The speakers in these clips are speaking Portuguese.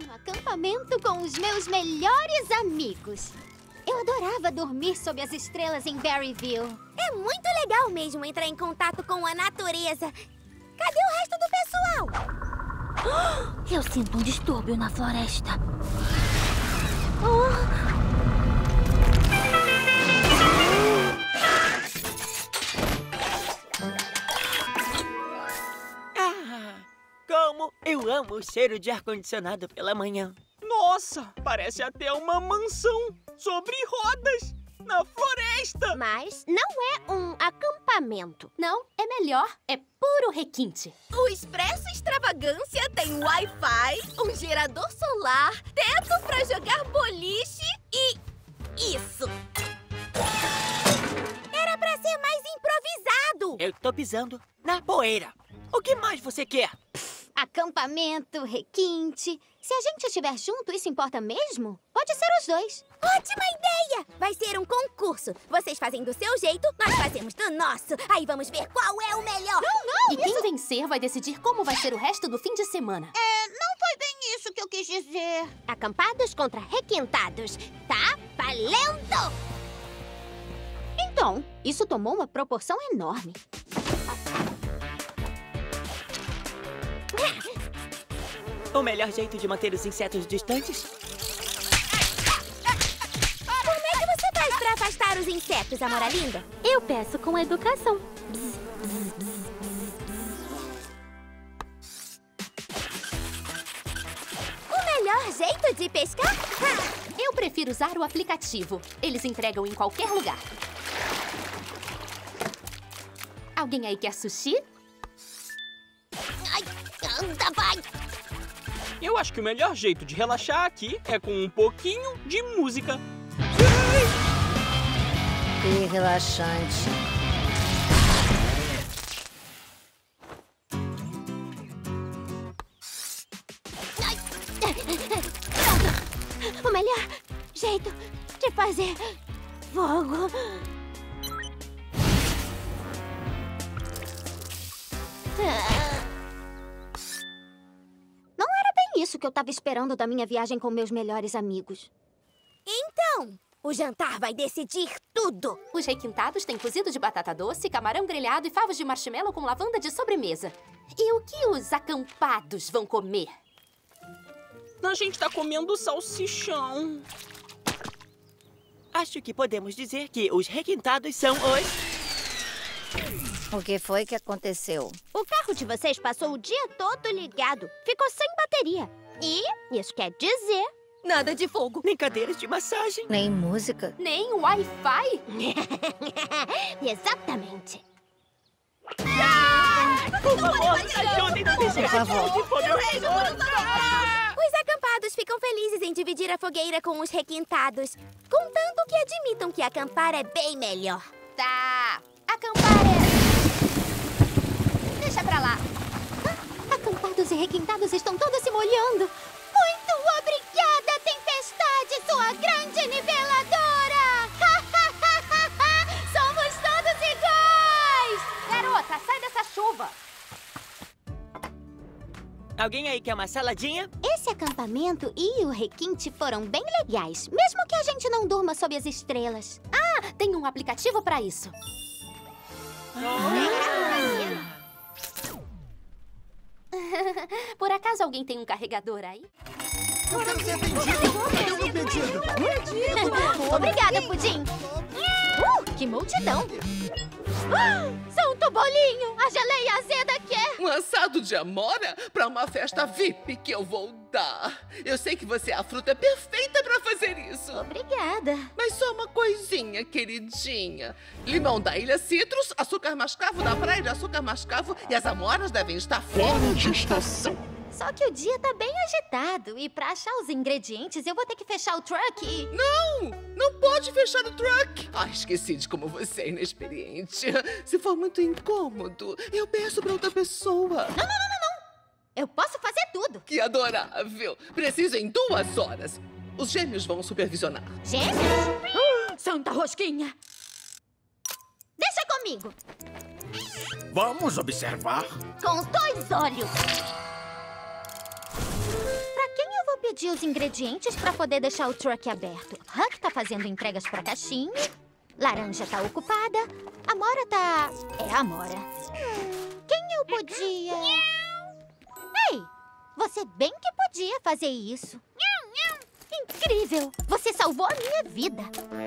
Um acampamento com os meus melhores amigos. Eu adorava dormir sob as estrelas em Berryville. É muito legal mesmo entrar em contato com a natureza. Cadê o resto do pessoal? Eu sinto um distúrbio na floresta. Como eu amo o cheiro de ar-condicionado pela manhã. Nossa, parece até uma mansão sobre rodas na floresta. Mas não é um acampamento. Não, é melhor. É puro requinte. O Expresso Extravagância tem Wi-Fi, um gerador solar, teto pra jogar boliche e isso. Era pra ser mais improvisado. Eu tô pisando na poeira. O que mais você quer? Acampamento, requinte. Se a gente estiver junto, isso importa mesmo? Pode ser os dois. Ótima ideia! Vai ser um concurso. Vocês fazem do seu jeito, nós fazemos do nosso. Aí vamos ver qual é o melhor. E quem vencer vai decidir como vai ser o resto do fim de semana. Não foi bem isso que eu quis dizer. Acampados contra requintados. Tá valendo! Então, isso tomou uma proporção enorme. O melhor jeito de manter os insetos distantes? Como é que você faz pra afastar os insetos, amora linda? Eu peço com educação. O melhor jeito de pescar? Eu prefiro usar o aplicativo. Eles entregam em qualquer lugar. Alguém aí quer sushi? Ai, anda, vai! Eu acho que o melhor jeito de relaxar aqui é com um pouquinho de música. Que relaxante. O melhor jeito de fazer fogo. Não era bem isso que eu estava esperando da minha viagem com meus melhores amigos. Então, o jantar vai decidir tudo. Os requintados têm cozido de batata doce, camarão grelhado e favos de marshmallow com lavanda de sobremesa. E o que os acampados vão comer? A gente tá comendo salsichão. Acho que podemos dizer que os requintados são os... O que foi que aconteceu? O carro de vocês passou o dia todo ligado. Ficou sem bateria. E isso quer dizer... nada de fogo. Nem cadeiras de massagem. Nem música? Nem Wi-Fi? Exatamente. Por favor, ajudem no Por favor. Os acampados ficam felizes em dividir a fogueira com os requintados. Contanto que admitam que acampar é bem melhor. Tá. Acampar é... Deixa pra lá. Acampados e requintados estão todos se molhando. Muito obrigada, tempestade, sua grande niveladora! Somos todos iguais! Garota, sai dessa chuva. Alguém aí quer uma saladinha? Esse acampamento e o requinte foram bem legais, mesmo que a gente não durma sob as estrelas. Tem um aplicativo pra isso. Por acaso alguém tem um carregador aí? Eu quero ser atendido. Cadê o meu pedido? Obrigada, Pudim! Que multidão! Santo Bolinho! A geleia azeda quer! Um assado de amora para uma festa VIP que eu vou dar. Eu sei que você é a fruta perfeita para fazer isso. Obrigada. Mas só uma coisinha, queridinha. Limão da Ilha Citrus, açúcar mascavo da Praia de Açúcar Mascavo e as amoras devem estar fora de estação. Só que o dia tá bem agitado e pra achar os ingredientes eu vou ter que fechar o truck e... Não pode fechar o truck. Esqueci de como você é inexperiente. Se for muito incômodo, eu peço pra outra pessoa. Não! Eu posso fazer tudo. Que adorável. Preciso em 2 horas. Os gêmeos vão supervisionar. Gêmeos? Santa Rosquinha! Deixa comigo. Vamos observar. Com os 2 olhos. Pra quem eu vou pedir pedir os ingredientes pra poder deixar o truck aberto. Huck tá fazendo entregas pra caixinha. Laranja tá ocupada. Amora tá... É a Amora. Quem eu podia... Ei, você bem que podia fazer isso. Incrível! Você salvou a minha vida.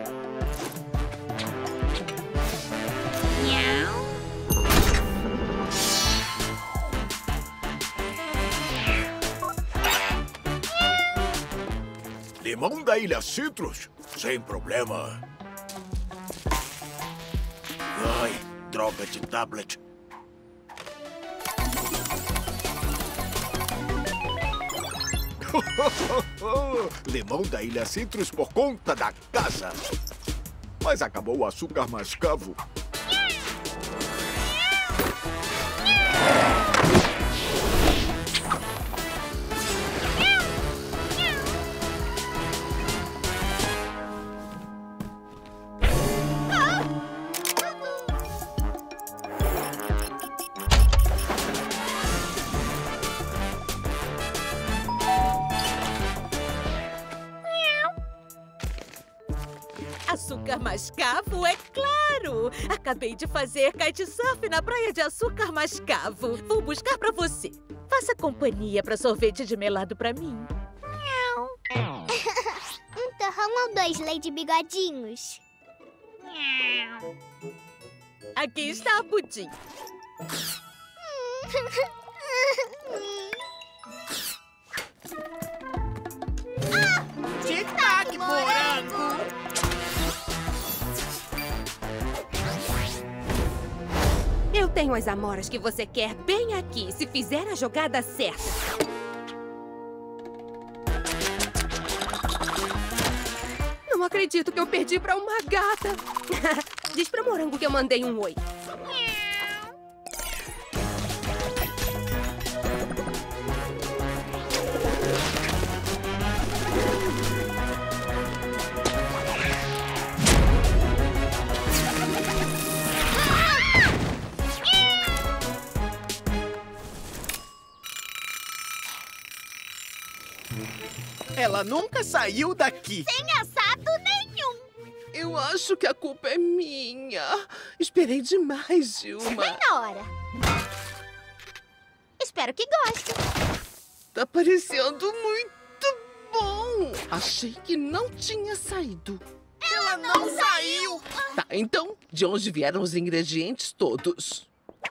Limão da Ilha Citrus? Sem problema. Ai, droga de tablet. Limão da Ilha Citrus por conta da casa. Mas acabou o açúcar mascavo. Açúcar mascavo, é claro! Acabei de fazer kitesurf na praia de açúcar mascavo. Vou buscar pra você. Faça companhia pra sorvete de melado pra mim. Um torrão ou 2 leite bigodinhos? Aqui está, Pudim. Tic-tac, morango! Eu tenho as amoras que você quer bem aqui, se fizer a jogada certa. Não acredito que eu perdi pra uma gata. Diz pra Morango que eu mandei um oi. Ela nunca saiu daqui. Sem assado nenhum. Eu acho que a culpa é minha. Esperei demais, Gilma. Bem na hora. Espero que goste. Tá parecendo muito bom. Achei que não tinha saído. Ela não saiu. Tá, então, de onde vieram os ingredientes todos?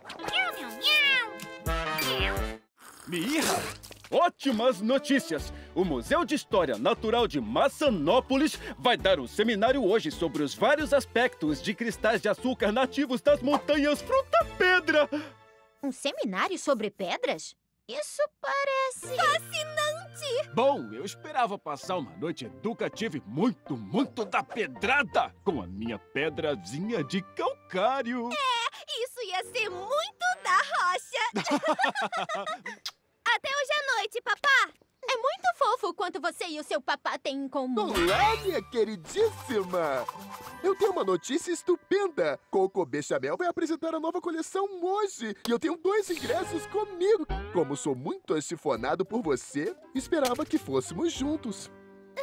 Mirra! Ótimas notícias! O Museu de História Natural de Maçanópolis vai dar um seminário hoje sobre os vários aspectos de cristais de açúcar nativos das montanhas Fruta-Pedra. Um seminário sobre pedras? Isso parece... Fascinante! Bom, eu esperava passar uma noite educativa e muito da pedrada com a minha pedrazinha de calcário. Isso ia ser muito da rocha. Até hoje à noite, papá. É muito fofo o quanto você e o seu papá têm em comum. Olá, minha queridíssima! Eu tenho uma notícia estupenda. Coco Bechamel vai apresentar a nova coleção hoje. E eu tenho 2 ingressos comigo. Como sou muito achifonado por você, esperava que fôssemos juntos.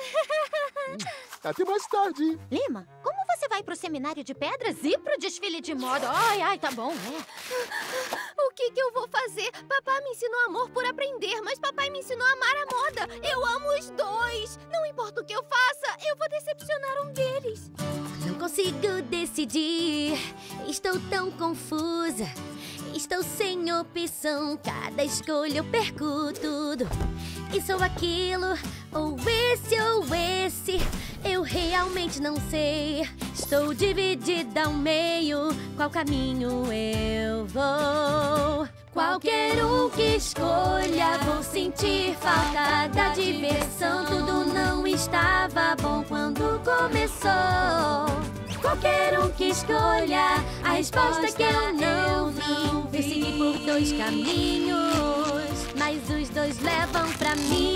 Até mais tarde. Lima, como você vai pro seminário de pedras e pro desfile de moda? Ai, tá bom, O que eu vou fazer? Papá me ensinou amor por aprender, mas papai me ensinou a amar a moda. Eu amo os dois. Não importa o que eu faça, eu vou decepcionar um deles. Não consigo decidir, estou tão confusa. Estou sem opção, cada escolha eu perco tudo. E sou aquilo, ou esse, eu realmente não sei. Estou dividida ao meio, qual caminho eu vou? Qualquer um que escolha, vou sentir falta da diversão. Tudo não estava bom quando começou. Qualquer um que escolha, a resposta que eu não vi. Eu segui por 2 caminhos, mas os 2 levam pra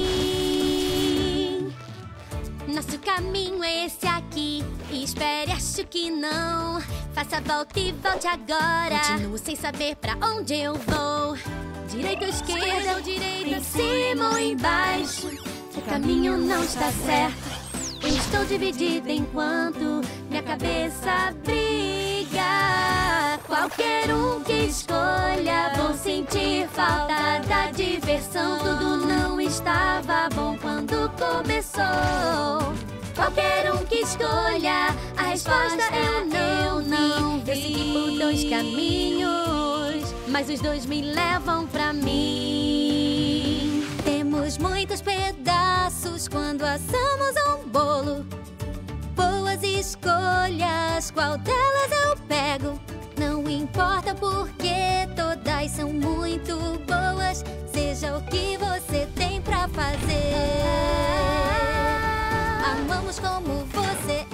mim. Nosso caminho é esse aqui, e espere, acho que não. Faça a volta e volte agora. Continuo sem saber pra onde eu vou. Direita ou esquerda, ou direita, em cima ou embaixo. caminho não está certo. Eu estou dividida enquanto minha cabeça briga. Qualquer um que escolha, vou sentir falta da diversão. Tudo não estava bom quando começou. Qualquer um que escolha, a resposta é não. Eu segui por 2 caminhos, mas os 2 me levam pra mim. Temos muitos pedaços quando assamos um bolo. Boas escolhas, qual delas eu pego? Não importa porque todas são muito boas. Seja o que você tem pra fazer. Amamos como você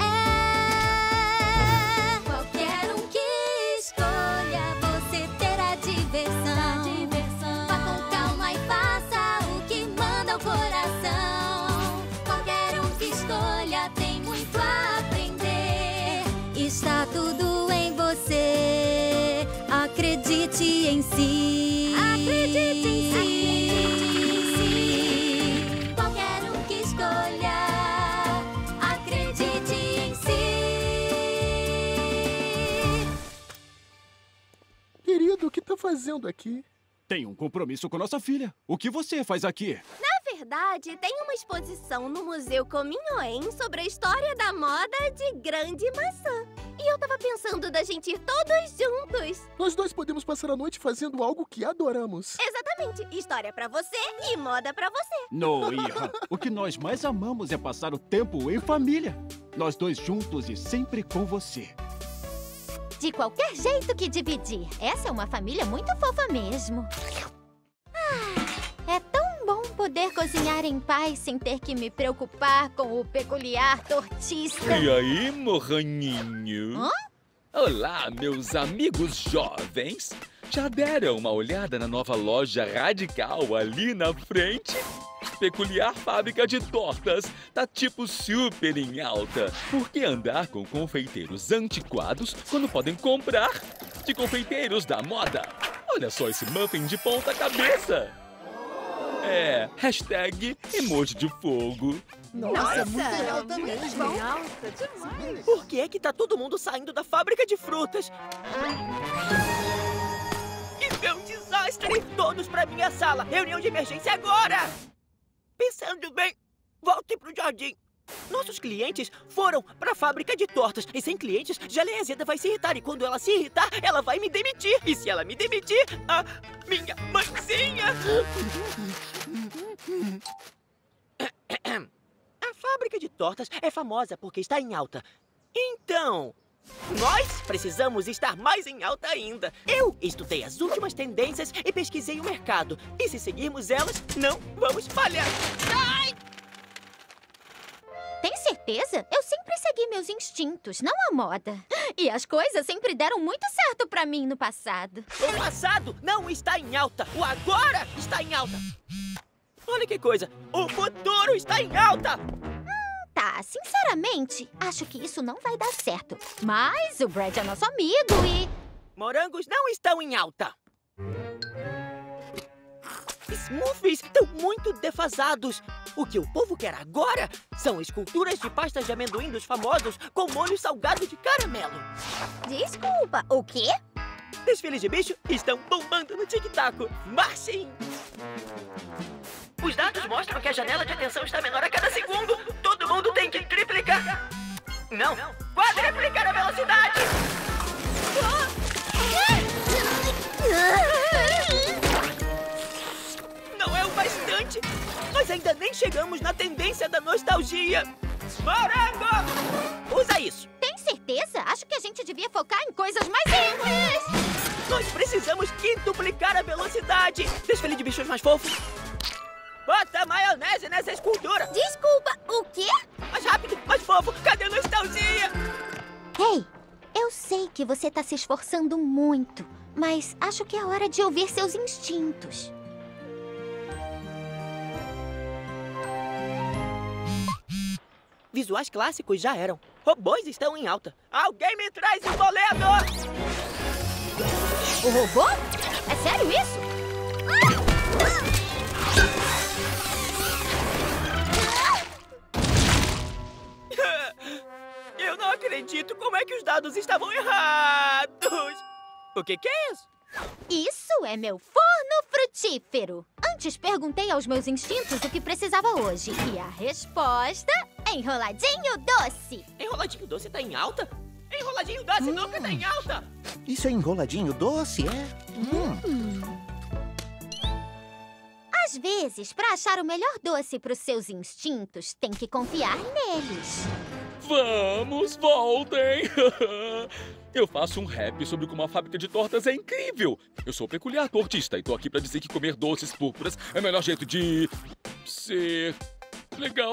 é. Qualquer um que escolha, você terá diversão. Vá com calma e faça o que manda o coração. Qualquer um que escolha tem muito a aprender. Está tudo em você. Acredite em si. Acredite em si. Qualquer um que escolha, acredite em si. Querido, o que tá fazendo aqui? Tem um compromisso com nossa filha. O que você faz aqui? Na verdade, tem uma exposição no Museu Cominhoen sobre a história da moda de Grande Maçã. E eu tava pensando da gente ir todos juntos. Nós 2 podemos passar a noite fazendo algo que adoramos. Exatamente. História pra você e moda pra você. Noia, o que nós mais amamos é passar o tempo em família. Nós 2 juntos e sempre com você. De qualquer jeito que dividir. Essa é uma família muito fofa mesmo. É tão bom poder cozinhar em paz sem ter que me preocupar com o peculiar tortista. E aí, morraninho? Hã? Olá, meus amigos jovens. Já deram uma olhada na nova loja radical ali na frente? Peculiar fábrica de tortas. Tá tipo super em alta. Por que andar com confeiteiros antiquados quando podem comprar de confeiteiros da moda? Olha só esse muffin de ponta cabeça. É, hashtag emoji de fogo. Nossa, muito alta mesmo. Alta demais. Por que é que tá todo mundo saindo da fábrica de frutas? Isso é um desastre! Todos pra minha sala! Reunião de emergência agora! Pensando bem, volte pro jardim. Nossos clientes foram pra fábrica de tortas. E sem clientes, Geleia Azeda vai se irritar. E quando ela se irritar, ela vai me demitir. E se ela me demitir, a minha mãezinha... A fábrica de tortas é famosa porque está em alta. Então, nós precisamos estar mais em alta ainda. Eu estudei as últimas tendências e pesquisei o mercado. E se seguirmos elas, não vamos falhar. Ai! Tem certeza? Eu sempre segui meus instintos, não a moda. E as coisas sempre deram muito certo pra mim no passado. O passado não está em alta. O agora está em alta. Olha que coisa. O futuro está em alta. Tá, sinceramente, acho que isso não vai dar certo. Mas o Brad é nosso amigo e... Morangos não estão em alta. Smoothies estão muito defasados. O que o povo quer agora são esculturas de pastas de amendoim dos famosos com molho salgado de caramelo. Desculpa, o quê? Desfiles de bicho estão bombando no tic-tac. Marchem! Os dados mostram que a janela de atenção está menor a cada segundo. Todo mundo tem que triplicar. Não, quadriplicar a velocidade. Não é o bastante. Nós ainda nem chegamos na tendência da nostalgia. Morango! Usa isso. Tem certeza? Acho que a gente devia focar em coisas mais simples. Nós precisamos quintuplicar a velocidade. Desfile de bichos mais fofos. Bota maionese nessa escultura. Desculpa, o quê? Mais rápido, mais fofo. Cadê a nostalgia? Ei, eu sei que você tá se esforçando muito, mas acho que é hora de ouvir seus instintos. Visuais clássicos já eram. Robôs estão em alta. Alguém me traz o boleador! O robô? É sério isso? acredito! Como é que os dados estavam errados? O que é isso? Isso é meu forno frutífero. Antes perguntei aos meus instintos o que precisava hoje. E a resposta é enroladinho doce. Enroladinho doce tá em alta? Enroladinho doce nunca tá em alta! Isso é enroladinho doce, é? Às vezes, para achar o melhor doce para os seus instintos, tem que confiar neles. Vamos, voltem! Eu faço um rap sobre como a fábrica de tortas é incrível. Eu sou peculiar tortista e tô aqui pra dizer que comer doces púrpuras é o melhor jeito de ser legal.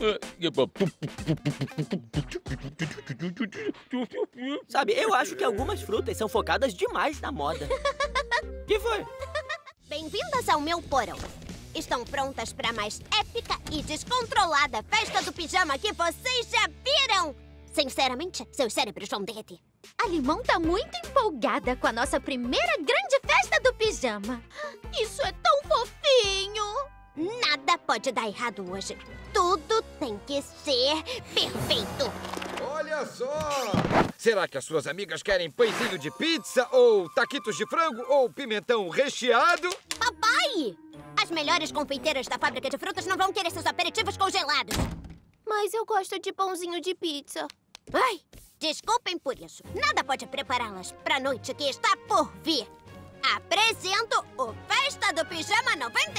Sabe, eu acho que algumas frutas são focadas demais na moda. Que foi? Bem-vindas ao meu porão. Estão prontas para a mais épica e descontrolada festa do pijama que vocês já viram? Sinceramente, seus cérebros vão derreter. A Limão tá muito empolgada com a nossa primeira grande festa do pijama. Isso é tão fofinho! Nada pode dar errado hoje. Tudo tem que ser perfeito. Olha só! Será que as suas amigas querem pãezinho de pizza, ou taquitos de frango, ou pimentão recheado? Papai! As melhores confeiteiras da fábrica de frutas não vão querer seus aperitivos congelados. Mas eu gosto de pãozinho de pizza. Ai, desculpem por isso. Nada pode prepará-las para a noite que está por vir. Apresento o Festa do Pijama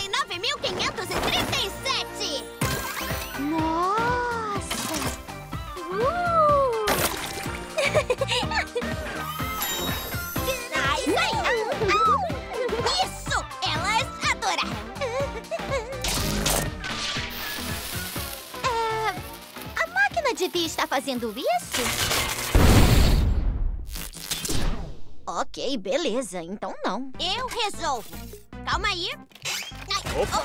99.537! Nossa! Isso! Elas adoraram! A máquina devia estar fazendo isso? Ok, beleza. Então não. Eu resolvo. Calma aí. Opa!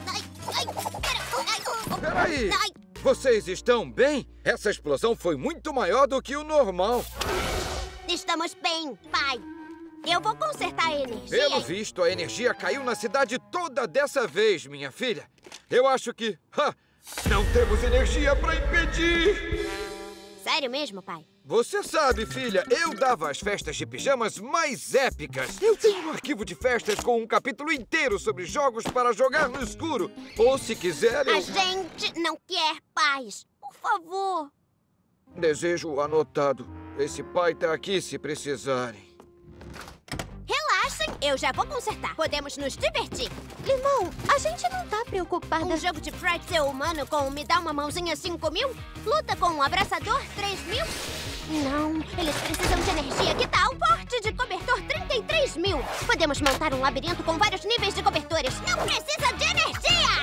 Peraí! Vocês estão bem? Essa explosão foi muito maior do que o normal. Estamos bem, pai. Eu vou consertar a energia. Pelo visto, a energia caiu na cidade toda dessa vez, minha filha. Eu acho que... não temos energia para impedir! Sério mesmo, pai? Você sabe, filha, eu dava as festas de pijamas mais épicas. Eu tenho um arquivo de festas com um capítulo inteiro sobre jogos para jogar no escuro. Ou, se quiser, A gente não quer paz. Por favor. Desejo anotado. Esse pai tá aqui se precisarem. Relaxem, eu já vou consertar. Podemos nos divertir. Limão, a gente não tá preocupada. Um jogo de pretzel humano com Me Dá Uma Mãozinha 5.000? Luta com um abraçador 3.000? Não, eles precisam de energia. Que tal? Porte de cobertor 33.000. Podemos montar um labirinto com vários níveis de cobertores. Não precisa de energia!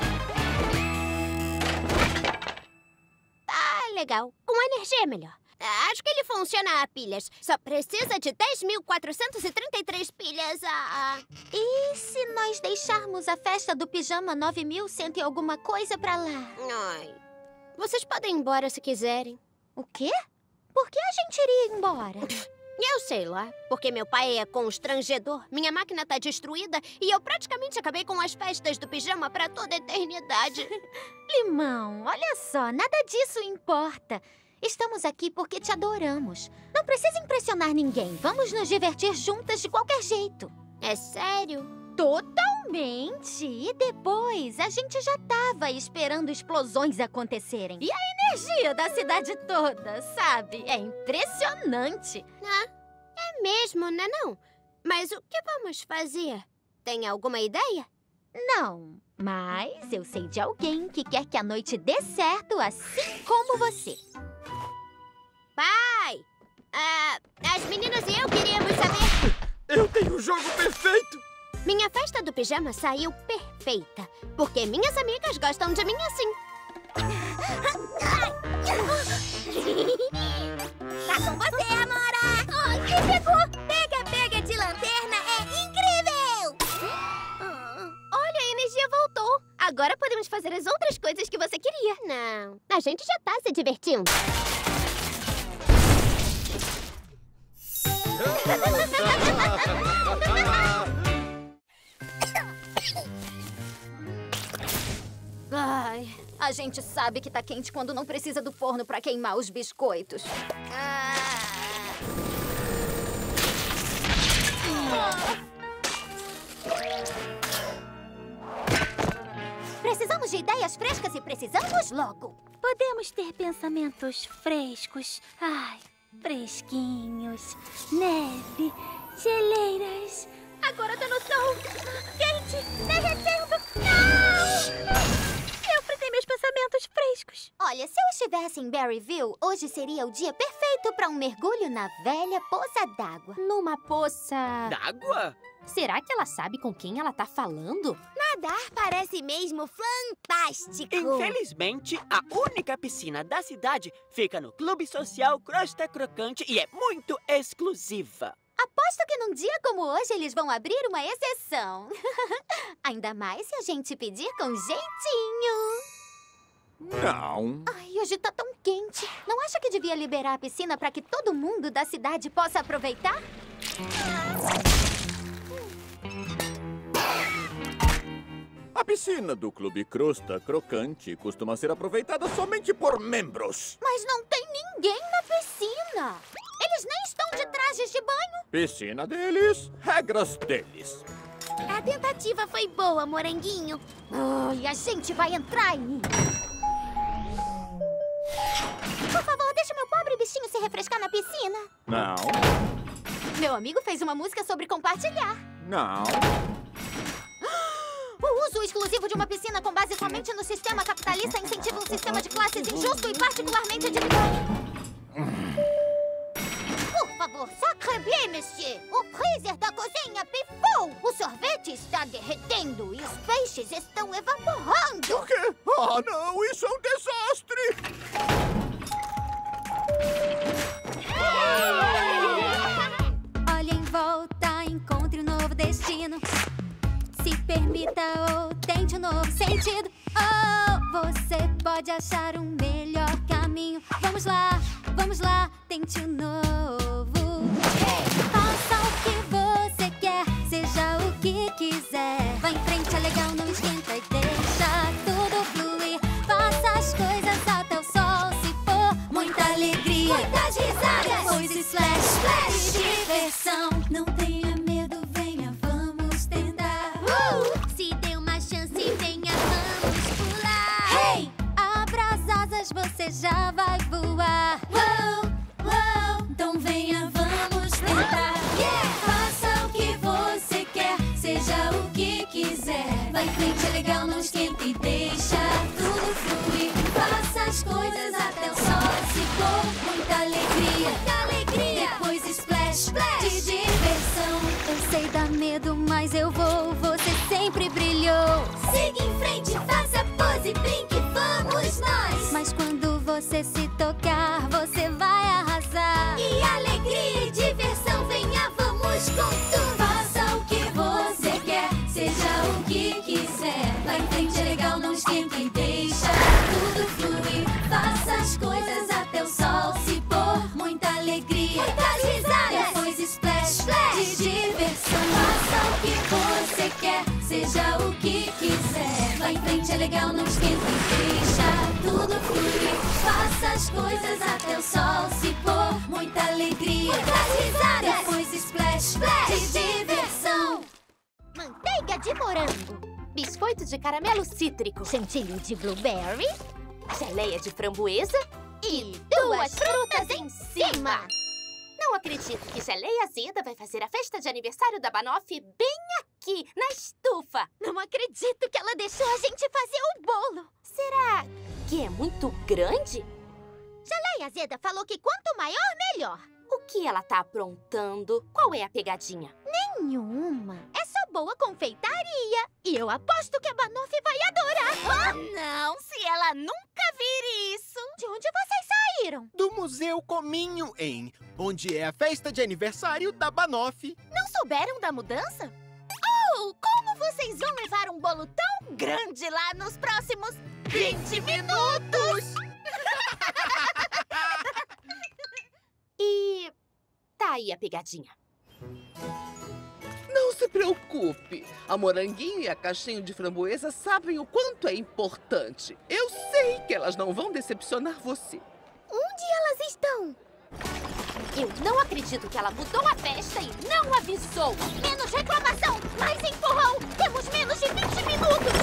Tá legal. Com energia é melhor. Acho que ele funciona a pilhas. Só precisa de 10.433 pilhas E se nós deixarmos a festa do pijama 9.100 e alguma coisa pra lá? Ai, vocês podem ir embora se quiserem. O quê? Por que a gente iria embora? Eu sei lá, porque meu pai é constrangedor. Minha máquina tá destruída e eu praticamente acabei com as festas do pijama pra toda a eternidade. Limão, olha só, nada disso importa. Estamos aqui porque te adoramos. Não precisa impressionar ninguém. Vamos nos divertir juntas de qualquer jeito. É sério? Totalmente. E depois, a gente já tava esperando explosões acontecerem. E a energia da cidade toda, sabe? É impressionante. É mesmo, né não? Mas o que vamos fazer? Tem alguma ideia? Não, mas eu sei de alguém que quer que a noite dê certo assim como você. Pai! As meninas e eu queríamos saber... Eu tenho o jogo perfeito! Minha festa do pijama saiu perfeita, porque minhas amigas gostam de mim assim. Tá com você, Amora! Ai, me pegou! Pega de lanterna é incrível! Olha, a energia voltou. Agora podemos fazer as outras coisas que você queria. Não, a gente já tá se divertindo. Ai, A gente sabe que tá quente quando não precisa do forno pra queimar os biscoitos. Precisamos de ideias frescas e precisamos logo. Podemos ter pensamentos frescos. Ai, fresquinhos. Neve, geleiras. Agora tá no sol. Quente, derretendo. Não! Eu fritei meus pensamentos frescos. Olha, se eu estivesse em Berryville, hoje seria o dia perfeito para um mergulho na velha poça d'água. Numa poça... D'água? Será que ela sabe com quem ela tá falando? Nadar parece mesmo fantástico. Infelizmente, a única piscina da cidade fica no Clube Social Crosta Crocante e é muito exclusiva. Aposto que num dia como hoje eles vão abrir uma exceção. Ainda mais se a gente pedir com jeitinho. Não. Ai, hoje tá tão quente. Não acha que devia liberar a piscina para que todo mundo da cidade possa aproveitar? A piscina do Clube Crosta Crocante costuma ser aproveitada somente por membros. Mas não tem ninguém na piscina. Eles nem estão de trajes de banho. Piscina deles, regras deles. A tentativa foi boa, moranguinho. Ai, a gente vai entrar aí. Por favor, deixa meu pobre bichinho se refrescar na piscina. Não. Meu amigo fez uma música sobre compartilhar. Não. O uso exclusivo de uma piscina com base somente no sistema capitalista incentiva um sistema de classes injusto e particularmente individual. Por favor, sacre bien, monsieur. O freezer da cozinha pifou. O sorvete está derretendo e os peixes estão evaporando. O quê? Ah, não, isso é um desastre. Olhe em volta, encontre um novo destino. Se permita ou tente um novo sentido. Oh, você pode achar um melhor caminho. Vamos lá, tente um novo. Faça o que você quer, seja o que quiser. Vá em frente, é legal, não esquenta e deixa tudo fluir. Faça as coisas até o sol se pôr. Muita alegria, muitas risadas, pois splash, splash, diversão. Não tenha medo, venha, vamos tentar. Se dê uma chance, venha, vamos pular. Hey! Abra as asas, você já vai voar. Então venha, vamos tentar. Faça o que você quer, seja o que quiser. Vai em frente, é legal, não esquenta e deixa tudo fluir. Faça as coisas até o sol se pôr. Muita alegria, depois splash, splash, de diversão. Eu sei dá medo, mas eu vou, você sempre brilhou. Siga em frente, faça pose, brinque, vamos nós. Mas quando você se tocar, você vai arrasar. E alegria e diversão, venha, vamos com tudo. Faça o que você quer, seja o que quiser. Vai em frente, é legal, não esquenta e deixa tudo fluir. Faça as coisas até o sol se pôr. Muita alegria, muitas risadas, depois splash, splash, de diversão. Faça o que você quer, seja o que quiser. Vai em frente, é legal, não esquenta e deixa tudo fluir. Faça as coisas até o sol se pôr. Muita alegria, muitas risadas, depois splash, splash, de diversão. Manteiga de morango. Biscoito de caramelo cítrico. Chantilly de blueberry. Geleia de framboesa. E 2 frutas em cima. Não acredito que Geleia Azeda vai fazer a festa de aniversário da Banoff bem aqui, na estufa. Não acredito que ela deixou a gente fazer o bolo. Será que é muito grande? Geleia Azeda falou que quanto maior, melhor. O que ela tá aprontando? Qual é a pegadinha? Nenhuma. É só boa confeitaria. E eu aposto que a Banoff vai adorar. Não, se ela nunca vir isso. De onde vocês saíram? Do Museu Cominho, onde é a festa de aniversário da Banoff. Não souberam da mudança? Oh, como vocês vão levar um bolo tão grande lá nos próximos 20 minutos? E tá aí a pegadinha. Não se preocupe. A Moranguinho e a Caixinho de Framboesa sabem o quanto é importante. Eu sei que elas não vão decepcionar você. Onde elas estão? Eu não acredito que ela mudou a festa e não avisou. Menos reclamação, mais empurrão. Temos menos de 20 minutos.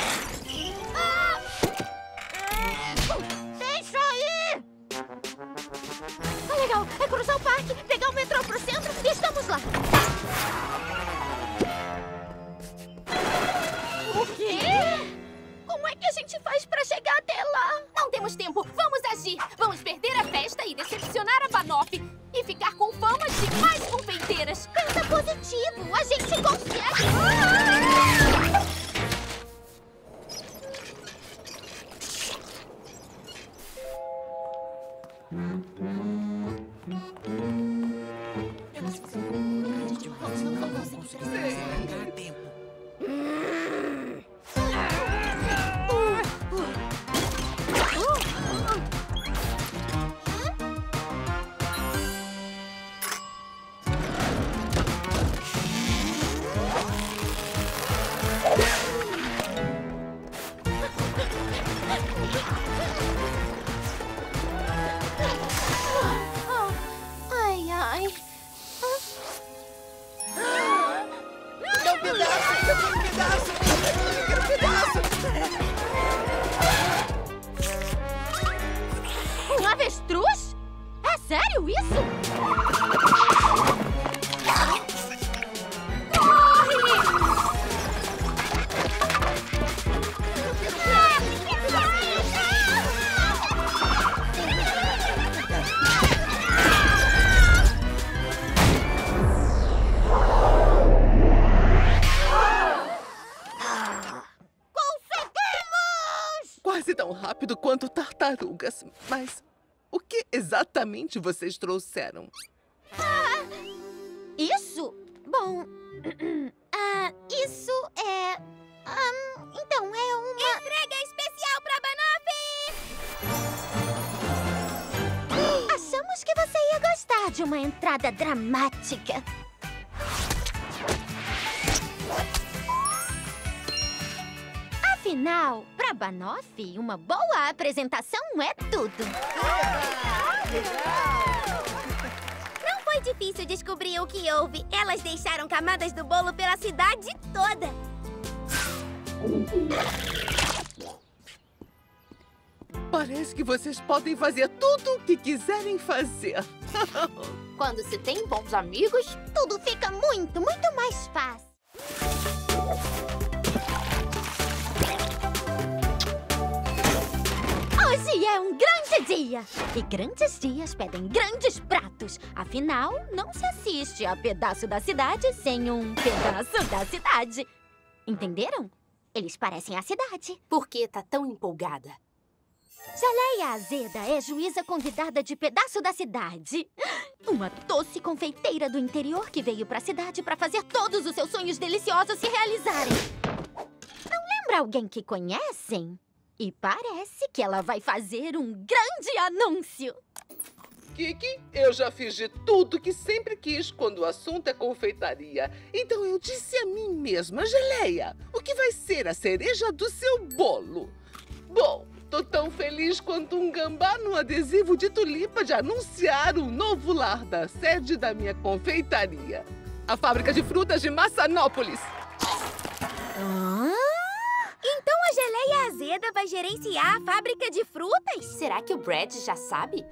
Deixa aí! Tá legal, é cruzar o parque, pegar o metrô pro centro e estamos lá. O quê? Como é que a gente faz pra chegar até lá? Não temos tempo, vamos agir. Vamos perder a festa e decepcionar a Banoff. E ficar com fama de mais confeiteiras. Pensa positivo, a gente consegue. Ai, ai. Dá um pedaço! Eu quero um pedaço! Eu quero um pedaço! Um avestruz? É sério isso? Quase tão rápido quanto tartarugas. Mas o que exatamente vocês trouxeram? Isso? Bom... isso é... então é uma... Entrega especial pra Banoff! Achamos que você ia gostar de uma entrada dramática. Afinal, pra Banoff, uma boa apresentação é tudo. Não foi difícil descobrir o que houve. Elas deixaram camadas do bolo pela cidade toda. Parece que vocês podem fazer tudo o que quiserem fazer. Quando se tem bons amigos, tudo fica muito, muito mais fácil. Hoje é um grande dia! E grandes dias pedem grandes pratos. Afinal, não se assiste a Pedaço da Cidade sem um pedaço da cidade. Entenderam? Eles parecem a cidade. Por que tá tão empolgada? Geleia Azeda é juíza convidada de Pedaço da Cidade. Uma doce confeiteira do interior que veio pra cidade pra fazer todos os seus sonhos deliciosos se realizarem. Não lembra alguém que conhecem? E parece que ela vai fazer um grande anúncio. Kiki, eu já fiz de tudo que sempre quis quando o assunto é confeitaria. Então eu disse a mim mesma, Geleia, o que vai ser a cereja do seu bolo? Bom, tô tão feliz quanto um gambá no adesivo de tulipa de anunciar o novo lar da sede da minha confeitaria. A fábrica de frutas de Massanópolis. Então a Geleia Azeda vai gerenciar a fábrica de frutas? Será que o Brad já sabe?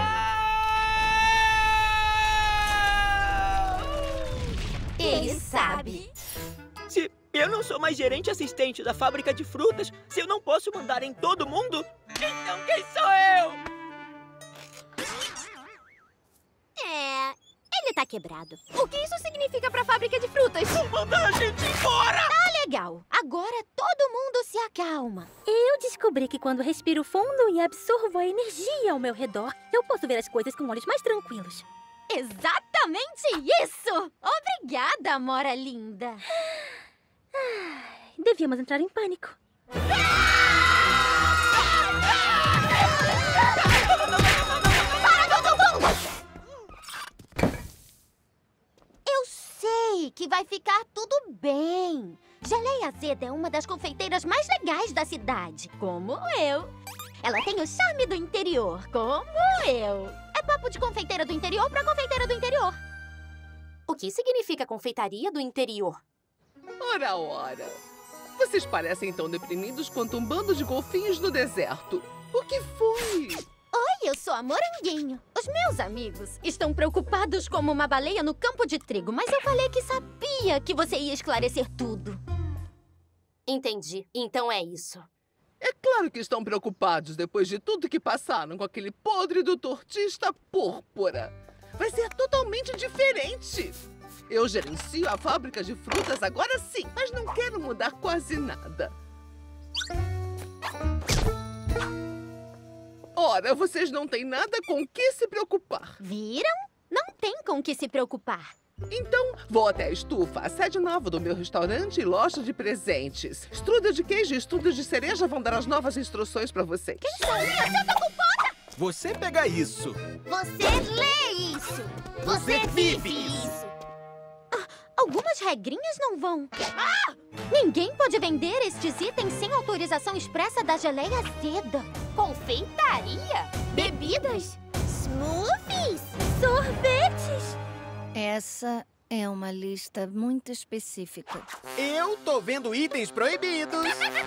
Ele sabe. Se eu não sou mais gerente assistente da fábrica de frutas, se eu não posso mandar em todo mundo, então quem sou eu? Ele tá quebrado. O que isso significa pra fábrica de frutas? Vou mandar a gente embora! Tá legal. Agora todo mundo se acalma. Eu descobri que quando respiro fundo e absorvo a energia ao meu redor, eu posso ver as coisas com olhos mais tranquilos. Exatamente isso! Obrigada, Amora linda. Devíamos entrar em pânico. Para todo mundo! Eu sei que vai ficar tudo Geleia Azeda é uma das confeiteiras mais legais da cidade, como eu. Ela tem o charme do interior, como eu. É papo de confeiteira do interior pra confeiteira do interior. O que significa confeitaria do interior? Ora, ora. Vocês parecem tão deprimidos quanto um bando de golfinhos no deserto. O que foi? Oi, eu sou a Moranguinho. Os meus amigos estão preocupados como uma baleia no campo de trigo, mas eu falei que sabia que você ia esclarecer tudo. Entendi. Então é isso. É claro que estão preocupados depois de tudo que passaram com aquele podre do tortista púrpura. Vai ser totalmente diferente. Eu gerencio a fábrica de frutas agora sim, mas não quero mudar quase nada. Ora, vocês não têm nada com o que se preocupar. Viram? Não tem com o que se preocupar. Então, vou até a estufa, a sede nova do meu restaurante e loja de presentes. Strudel de queijo e estudos de cereja vão dar as novas instruções pra vocês. Quem sou eu? Você tá culpada! Você pega isso. Você lê isso. Você vive isso. Algumas regrinhas não vão. Ninguém pode vender estes itens sem autorização expressa da Geleia Azeda. Confeitaria? Bebidas? Smoothies? Sorvetes? Essa é uma lista muito específica. Eu tô vendo itens proibidos.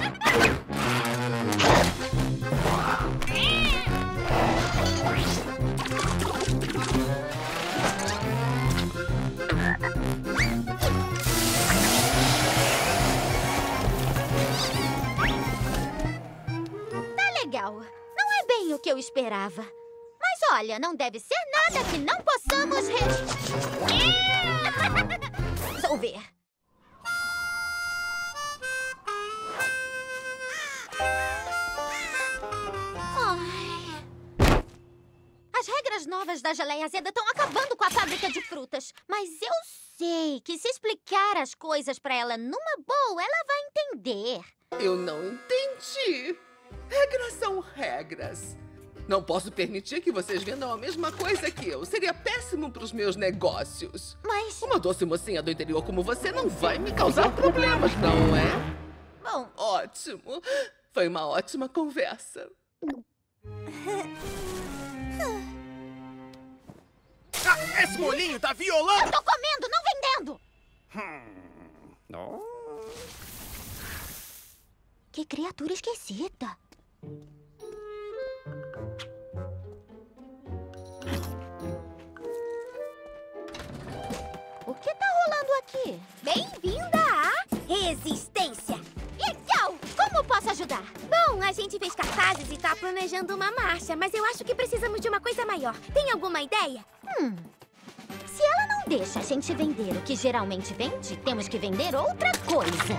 Legal. Não é bem o que eu esperava. Mas olha, não deve ser nada que não possamos resolver. As regras novas da Geleia Azeda estão acabando com a fábrica de frutas. Mas eu sei que se explicar as coisas pra ela numa boa, ela vai entender. Eu não entendi. Regras são regras. Não posso permitir que vocês vendam a mesma coisa que eu. Seria péssimo para os meus negócios. Mas... uma doce mocinha do interior como você não vai me causar problemas, não é? Bom... Ótimo. Foi uma ótima conversa. Esse molinho tá violando! Eu tô comendo, não vendendo! Que criatura esquisita. O que tá rolando aqui? Bem-vinda à Resistência! Legal! Como posso ajudar? Bom, a gente fez cartazes e tá planejando uma marcha, mas eu acho que precisamos de uma coisa maior. Tem alguma ideia? Se ela não deixa a gente vender o que geralmente vende, temos que vender outra coisa.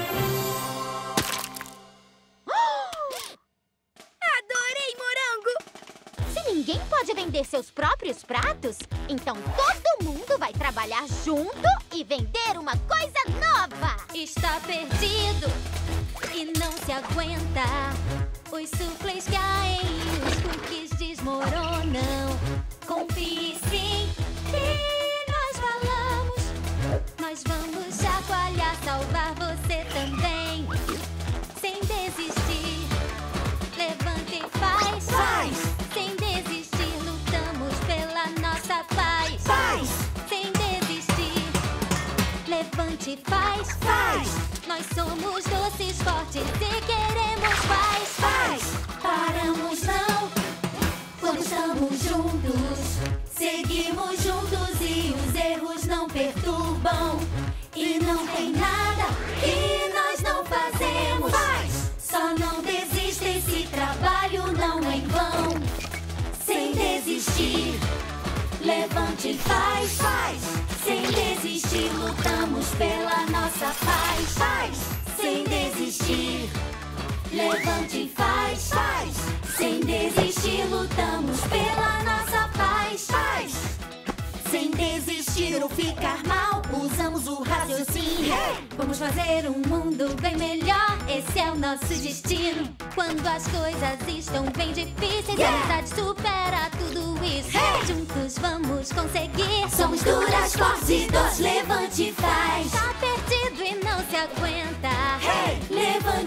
Adorei, morango! Se ninguém pode vender seus próprios pratos, então todo mundo vai trabalhar junto e vender uma coisa nova! Está perdido e não se aguenta. Os suflês caem, os cookies desmoronam. Confie sim que nós falamos. Nós vamos chacoalhar, salvar você também. Sem desistir, levanta e faz. Faz! Sem desistir, lutamos pela nossa paz. Faz! Sem desistir, levante e faz. Faz! Nós somos doces, fortes e queremos paz. Faz! Paramos não, quando estamos juntos. Seguimos juntos e os erros não perturbam. E não tem nada que nós não fazemos. Faz! Só não desista, esse trabalho não é em vão. Sem desistir, levante e faz. Faz! Sem desistir, lutamos pela nossa paz. Faz! Sem desistir, levante e faz. Faz! Sem desistir, lutamos pela nossa paz. Faz! Sem desistir ou ficar mal, usamos o raciocínio. Vamos fazer um mundo bem melhor, esse é o nosso destino. Quando as coisas estão bem difíceis, a amizade supera tudo isso. Juntos vamos conseguir. Somos duras, fortes e doces. Levante e faz. Tá perdido e não se aguenta.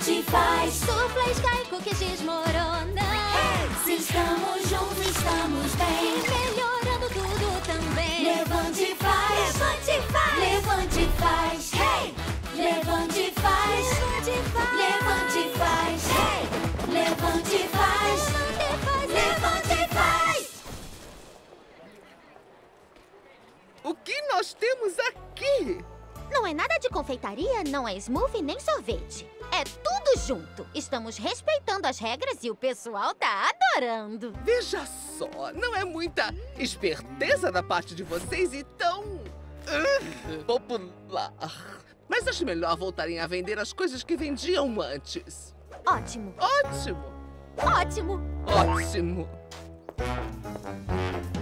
Levante faz. Suflas cai, cookies desmoronam. Se estamos juntos, estamos bem. Melhorando tudo também. Levante faz. Levante faz. Levante faz. Levante faz. Levante faz. Levante faz. Levante faz. O que nós temos aqui? Não é nada de confeitaria, não é smoothie nem sorvete. É tudo junto. Estamos respeitando as regras e o pessoal tá adorando. Veja só, não é muita esperteza da parte de vocês e tão popular. Mas acho melhor voltarem a vender as coisas que vendiam antes. Ótimo. Ótimo. Ótimo. Ótimo.